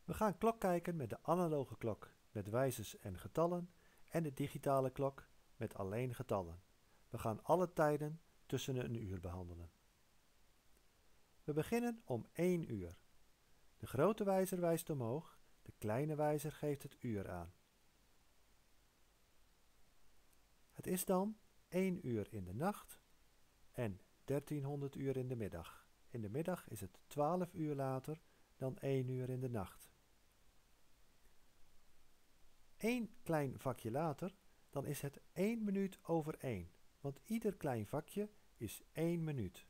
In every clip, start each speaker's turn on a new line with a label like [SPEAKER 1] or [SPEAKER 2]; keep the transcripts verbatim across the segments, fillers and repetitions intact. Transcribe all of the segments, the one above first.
[SPEAKER 1] We gaan klok kijken met de analoge klok met wijzers en getallen en de digitale klok met alleen getallen. We gaan alle tijden tussen een uur behandelen. We beginnen om één uur. De grote wijzer wijst omhoog, de kleine wijzer geeft het uur aan. Het is dan één uur in de nacht en dertienhonderd uur in de middag. In de middag is het twaalf uur later dan één uur in de nacht. Eén klein vakje later, dan is het één minuut over één, want ieder klein vakje is één minuut.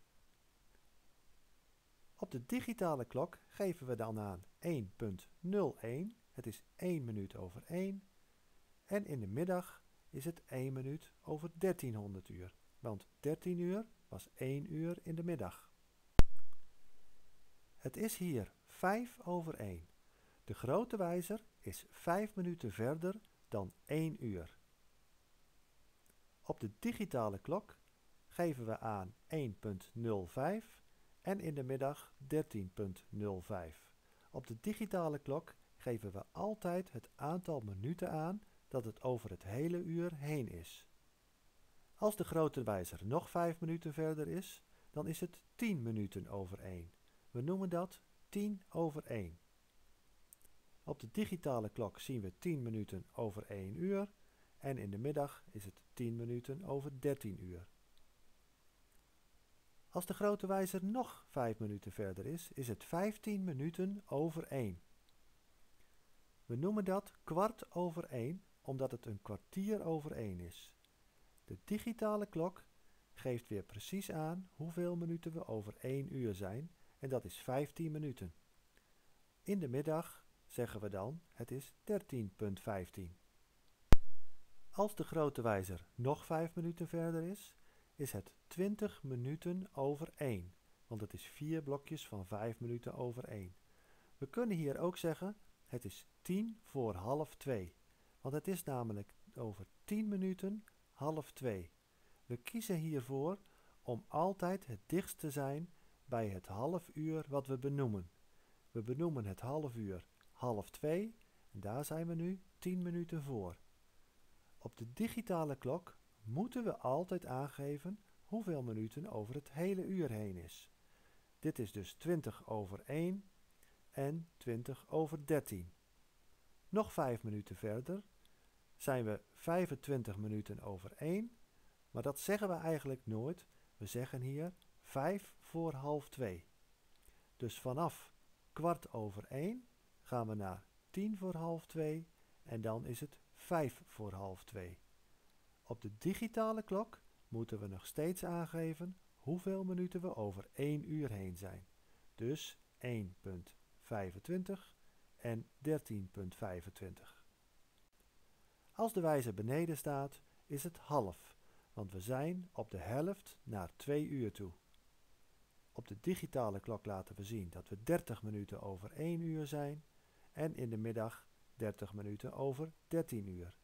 [SPEAKER 1] Op de digitale klok geven we dan aan één punt nul één, het is één minuut over één. En in de middag is het één minuut over dertienhonderd uur, want dertien uur was één uur in de middag. Het is hier vijf over één. De grote wijzer is vijf minuten verder dan één uur. Op de digitale klok geven we aan één punt nul vijf en in de middag dertien punt nul vijf. Op de digitale klok geven we altijd het aantal minuten aan dat het over het hele uur heen is. Als de grote wijzer nog vijf minuten verder is, dan is het tien minuten over één. We noemen dat tien over één. Op de digitale klok zien we tien minuten over één uur en in de middag is het tien minuten over dertien uur. Als de grote wijzer nog vijf minuten verder is, is het vijftien minuten over één. We noemen dat kwart over één, omdat het een kwartier over één is. De digitale klok geeft weer precies aan hoeveel minuten we over één uur zijn, en dat is vijftien minuten. In de middag zeggen we dan, het is dertien punt vijftien. Als de grote wijzer nog vijf minuten verder is, is het twintig minuten over één, want het is vier blokjes van vijf minuten over één. We kunnen hier ook zeggen, het is tien voor half twee, want het is namelijk over tien minuten half twee. We kiezen hiervoor om altijd het dichtst te zijn bij het half uur wat we benoemen. We benoemen het half uur half twee en daar zijn we nu tien minuten voor. Op de digitale klok moeten we altijd aangeven hoeveel minuten over het hele uur heen is. Dit is dus twintig over één en twintig over dertien. Nog vijf minuten verder zijn we vijfentwintig minuten over één, maar dat zeggen we eigenlijk nooit. We zeggen hier vijf voor half twee. Dus vanaf kwart over één gaan we naar tien voor half twee en dan is het vijf voor half twee. Op de digitale klok moeten we nog steeds aangeven hoeveel minuten we over één uur heen zijn. Dus één punt vijfentwintig en dertien punt vijfentwintig. Als de wijzer beneden staat, is het half, want we zijn op de helft naar twee uur toe. Op de digitale klok laten we zien dat we dertig minuten over één uur zijn en in de middag dertig minuten over dertien uur.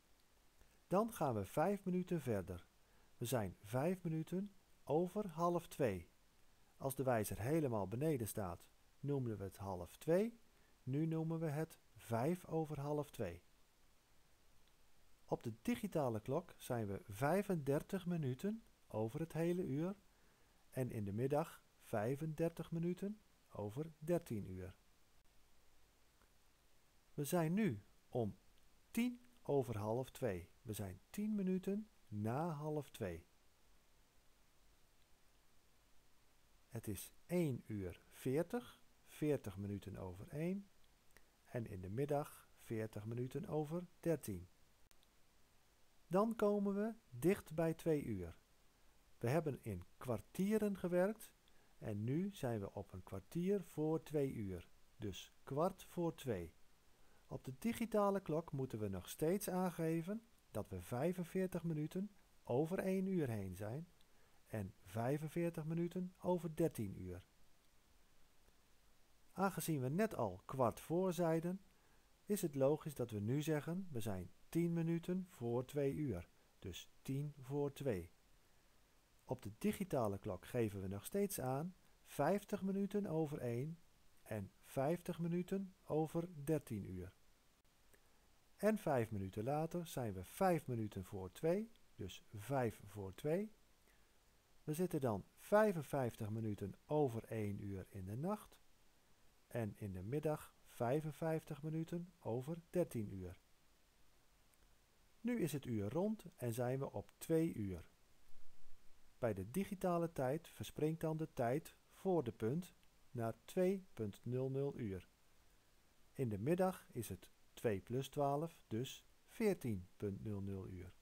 [SPEAKER 1] Dan gaan we vijf minuten verder. We zijn vijf minuten over half twee. Als de wijzer helemaal beneden staat, noemen we het half twee. Nu noemen we het vijf over half twee. Op de digitale klok zijn we vijfendertig minuten over het hele uur en in de middag vijfendertig minuten over dertien uur. We zijn nu om tien over half twee. We zijn tien minuten na half twee. Het is één uur veertig, veertig minuten over één en in de middag veertig minuten over dertien. Dan komen we dicht bij twee uur. We hebben in kwartieren gewerkt en nu zijn we op een kwartier voor twee uur, dus kwart voor twee. Op de digitale klok moeten we nog steeds aangeven dat we vijfenveertig minuten over één uur heen zijn en vijfenveertig minuten over dertien uur. Aangezien we net al kwart voor zeiden, is het logisch dat we nu zeggen we zijn tien minuten voor twee uur, dus tien voor twee. Op de digitale klok geven we nog steeds aan vijftig minuten over één en vijfenvijftig minuten over dertien uur. En vijf minuten later zijn we vijf minuten voor twee, dus vijf voor twee. We zitten dan vijfenvijftig minuten over één uur in de nacht. En in de middag vijfenvijftig minuten over dertien uur. Nu is het uur rond en zijn we op twee uur. Bij de digitale tijd verspringt dan de tijd voor de punt naar twee punt nul nul uur. In de middag is het twee plus twaalf, dus veertien punt nul nul uur.